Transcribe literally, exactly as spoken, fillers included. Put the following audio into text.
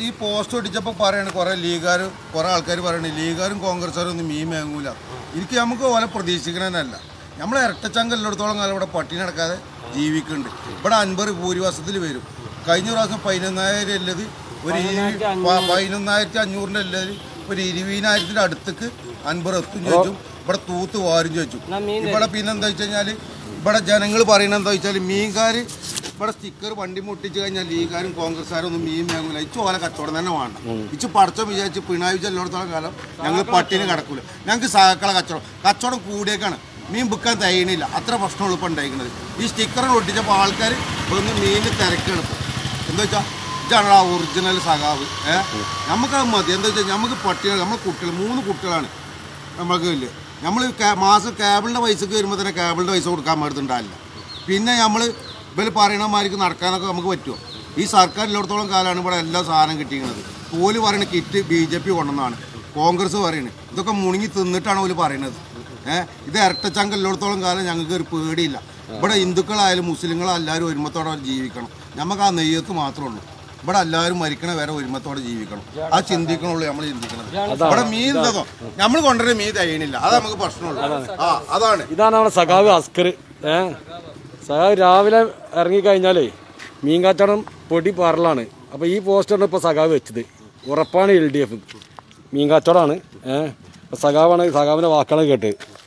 Post ഒട്ടിച്ചപ്പോൾ പറയണ കുറേ ലീഗുകാരും കുറേ ആൾക്കാർ പറയണേ ലീഗുകാരും കോൺഗ്രസ്സുകാരും ഒന്നും മീൻ മേങ്ങൂല. എനിക്ക് നമുക്ക് പോലെ പ്രതീക്ഷിക്കണമെന്നല്ല. നമ്മൾ ഇരട്ടച്ചങ്കല്ലിടത്തോളം കാലം ഇവിടെ പട്ടിണി നടക്കാതെ ജീവിക്കുന്നുണ്ട്. ഇവിടെ അൻപത് ഭൂരിപക്ഷത്തിൽ വരും. കഴിഞ്ഞ പ്രാവശ്യം പതിനൊന്നായിരം ഉള്ളത് ഒരു പതിനൊന്നായിരത്തി അഞ്ഞൂറിൻ്റെ ഉള്ളത് ഒരു ഇരുപതിനായിരത്തിൻ്റെ അടുത്തേക്ക് അൻപത് എത്തും ചോദിച്ചു. ഇവിടെ തൂത്ത് വാരും ചോദിച്ചു. ഇവിടെ പിന്നെ എന്താ വെച്ച് കഴിഞ്ഞാൽ ഇവിടെ ജനങ്ങൾ പറയുന്നത് എന്താ വെച്ചാൽ മീൻകാർ ഇവിടെ സ്റ്റിക്കർ വണ്ടി മുട്ടിച്ച് കഴിഞ്ഞാൽ ലീഗുകാരും കോൺഗ്രസ്സുകാരും ഒന്നും മീൻ മേങ്ങൂല. ഇച്ചു ഓല കച്ചവടം തന്നെ വേണ്ട. ഇച്ചു പടച്ചോ വിചാരിച്ച് പിണറായി വിജയൻ എല്ലായിടത്തോളം കാലം ഞങ്ങൾ പട്ടിണി കിടക്കൂല. ഞങ്ങൾക്ക് സഹക്കള കച്ചവടം കച്ചവടം കൂടിയേക്കാണ്. മീൻ വിൽക്കാൻ തയ്യണില്ല. അത്ര പ്രശ്നമുള്ളൂ ഇപ്പോൾ ഉണ്ടായിരിക്കുന്നത്. ഈ സ്റ്റിക്കർ ഒട്ടിച്ചപ്പോൾ ആൾക്കാർ ഒന്ന് മീൻ തിരക്കാണ് ഇപ്പോൾ. എന്താ വെച്ചാൽ ഇതാണ് ആ ഒറിജിനൽ സഖാവ്. ഏഹ് നമുക്കത് മതി. എന്താ വെച്ചാൽ നമുക്ക് പട്ടികൾ നമ്മൾ കുട്ടികൾ മൂന്ന് കുട്ടികളാണ് നമ്മൾക്ക് ഇല്ല. നമ്മൾ മാസം കേബിളിൻ്റെ പൈസക്ക് വരുമ്പോൾ തന്നെ കേബിളിൻ്റെ പൈസ കൊടുക്കാൻ പറ്റുന്നുണ്ടാവില്ല. പിന്നെ നമ്മൾ ഇവർ പറയണമാർക്ക് നടക്കാനൊക്കെ നമുക്ക് പറ്റുമോ? ഈ സർക്കാർ എല്ലായിടത്തോളം കാലമാണ് ഇവിടെ എല്ലാ സാധനം കിട്ടിയിരിക്കുന്നത്. ഓല് പറയുന്ന കിറ്റ് ബി ജെ പി കൊണ്ടുവന്നാണ്, കോൺഗ്രസ് പറയുന്നത്. ഇതൊക്കെ മുണങ്ങി തിന്നിട്ടാണ് ഓല് പറയുന്നത്. ഏഹ് ഇത് ഇരട്ടച്ചങ്ക എല്ലായിടത്തോളം കാലം ഞങ്ങൾക്ക് ഒരു പേടിയില്ല. ഇവിടെ ഹിന്ദുക്കളായാലും മുസ്ലിങ്ങളായാലും എല്ലാവരും ഒരുമത്തോടെ ജീവിക്കണം. നമുക്ക് ആ നെയ്യത്ത് മാത്രമേ ഉള്ളൂ. ഇവിടെ എല്ലാവരും മരിക്കണ വരെ ഒരുമത്തോടെ ജീവിക്കണം. ആ ചിന്തിക്കണുള്ളൂ നമ്മൾ ചിന്തിക്കണം. ഇവിടെ മീൻ എന്തോ നമ്മൾ കൊണ്ടുവരുന്ന മീൻ തയ്യണില്ല. അത് നമുക്ക് പ്രശ്നമുള്ളൂ. ആ അതാണ് ഇതാണ് നമ്മുടെ സഖാവ് അസ്കർ. ഏഹ് സഖാവ് രാവിലെ ഇറങ്ങിക്കഴിഞ്ഞാലേ മീൻ കച്ചവടം പൊടി പാറലാണ്. അപ്പോൾ ഈ പോസ്റ്ററാണ് ഇപ്പോൾ സഖാവ് വെച്ചത്. ഉറപ്പാണ് എൽ ഡി എഫ് മീൻ കച്ചവടമാണ്. ഏഹ് സഖാവാണ്. സഖാവിൻ്റെ വാക്കുകൾ കേട്ട്